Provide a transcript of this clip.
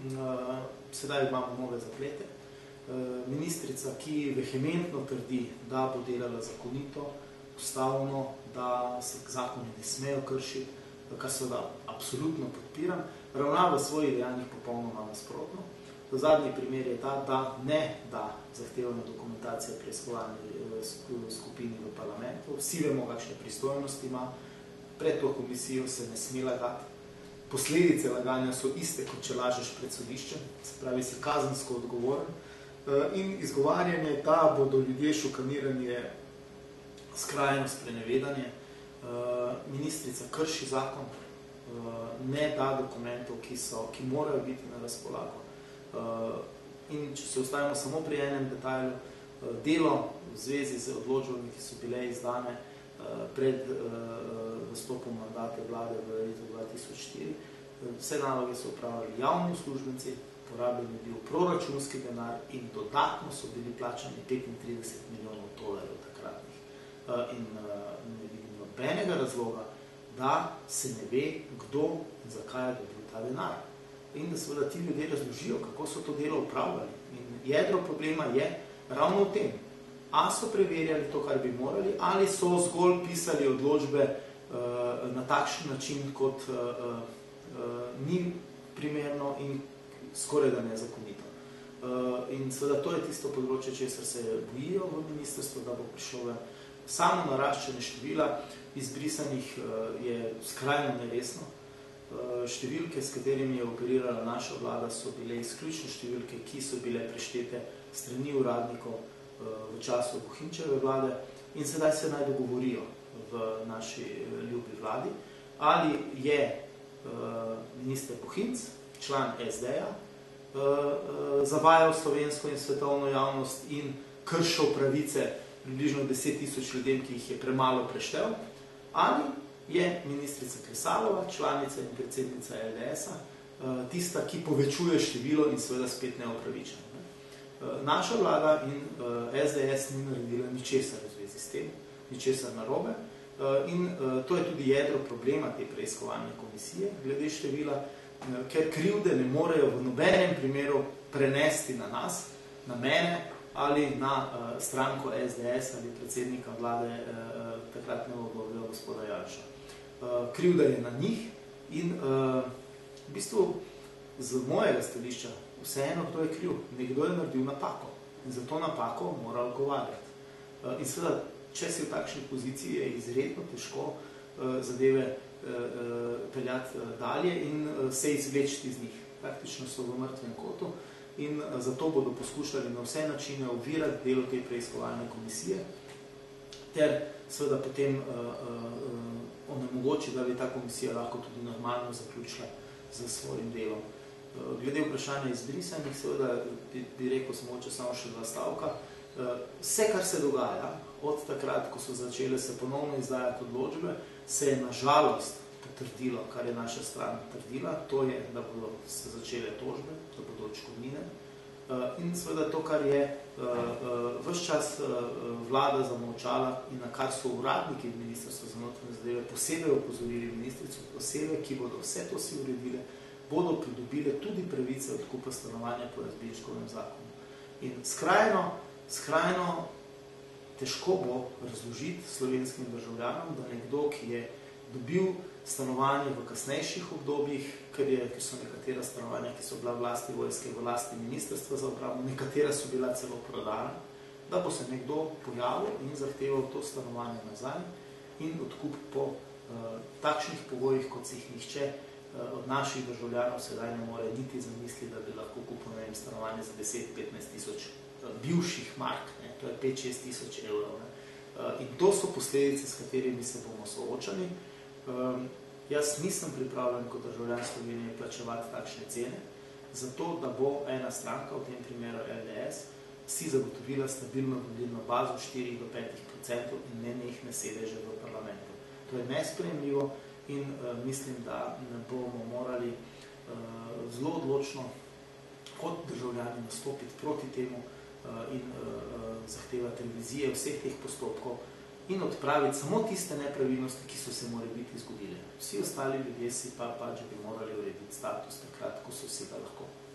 sedaj imamo nove zaplete. Ministrica, ki vehementno trdi, da bo delala zakonito, ustavno, da se zakoni ne smejo kršiti, kar seveda absolutno podpiram, ravna v svojih dejanjih popolnoma nasprotno. Zadnji primer je ta, da ne da zahtevana dokumentacija preiskovalni skupini v parlamentu. Vsi vemo, kakšne pristojnosti ima. Pred to komisijo se ne sme lagati. Posledice laganja so iste, kot če lažeš pred sodiščem, se pravi, si kazensko odgovoren. In izgovarjanje, da bodo ljudje šokanirani, je skrajno sprenevedanje. Ministrica krši zakon, ne da dokumentov, ki morajo biti na razpolago. In če se ostavimo samo pri enem detajlu, delo v zvezi z odločbami, ki so bile izdane pred nastopom mandata vlade v letu 2004, vse naloge so upravljali javni uslužbenci, porabljen je bil proračunski denar in dodatno so bili plačani 35 milijonov dolarjev takratnih. In ne vidim nobenega razloga, da se ne ve, kdo in zakaj je dobil ta denar. In da seveda ti ljudje razložijo, kako so to delo upravljali. In jedro problema je ravno v tem. A so preverjali to, kar bi morali, ali so zgolj pisali odločbe na takšen način, kot ni primerno in skoraj da nezakonito. In seveda to je tisto področje, česar se bojijo v ministrstvu, da bo prišlo ven. Samo naraščanje števila izbrisanih je skrajno neresno. Številke, s katerimi je operirala naša vlada, so bile izključno številke, ki so bile preštete strani uradnikov v času Bohinčeve vlade in sedaj se naj dogovorijo v naši ljubi vladi, ali je minister Bohinc, član SD-ja, zavajal slovensko in svetovno javnost in kršil pravice približno 10 tisoč ljudem, ki jih je premalo preštel, ali je ministrica Kresalova, članica in predsednica LDS-a, tista, ki povečuje število in seveda spet neopravičeno. Naša vlada in SDS ni naredila ničesar v zvezi s tem, ničesar narobe. In to je tudi jedro problema te preiskovalne komisije glede števila, ker krivde ne morejo v nobenem primeru prenesti na nas, na mene ali na stranko SDS ali predsednika vlade takratnega obdobja gospoda Janša. Krivda je na njih in v bistvu z mojega stališča vseeno, kdo je kriv. Nekdo je naredil napako in za to napako mora odgovarjati. In seveda, če si v takšni poziciji, je izredno težko zadeve peljati dalje in se izvlečiti iz njih. Praktično so v mrtvem kotu in zato bodo poskušali na vse načine ovirati delo te preiskovalne komisije ter seveda potem onemogoči, da bi ta komisija lahko tudi normalno zaključila z svojim delom. Glede vprašanja izbrisanih, seveda bi rekel samo še dva stavka. Vse, kar se dogaja, od takrat, ko so začele se ponovno izdajati odločbe, se je na žalost potrdilo, kar je naša stran trdila, to je, da bodo se začele tožbe, da bodo odškodnine. In seveda to, kar je ves čas vlada zamolčala in na kar so uradniki Ministrstva za notranje zadeve posebej opozorili ministrico, osebe, ki bodo vse to si uredile, bodo pridobile tudi pravice odkupa stanovanja po Jazbinškovem zakonu. In skrajno težko bo razložiti slovenskim državljanom, da nekdo, ki je dobil stanovanje v kasnejših obdobjih, ker so nekatera stanovanja, ki so bila v lasti vojske, v lasti Ministrstva za obrambo, nekatera so bila celo prodana, da bo se nekdo pojavil in zahteval to stanovanje nazaj in odkup po takšnih pogojih, kot si jih nihče od naših državljanov sedaj ne more niti zamisliti, da bi lahko kupil stanovanje za 10-15 tisoč bivših mark, to je 5-6 tisoč evrov. In to so posledice, s katerimi se bomo soočali. Jaz nisem pripravljen kot državljan Slovenije plačevati takšne cene, zato da bo ena stranka, v tem primeru LDS, si zagotovila stabilno volilno bazo 4-5% in nenehne sedeže v parlamentu. To je nesprejemljivo in mislim, da bomo morali zelo odločno kot državljani nastopiti proti temu in zahtevati revizije vseh teh postopkov in odpraviti samo tiste nepravilnosti, ki so se morebiti izgubile. Vsi ostali ljudje si pa pač bi morali urediti status takrat, ko so si ga lahko.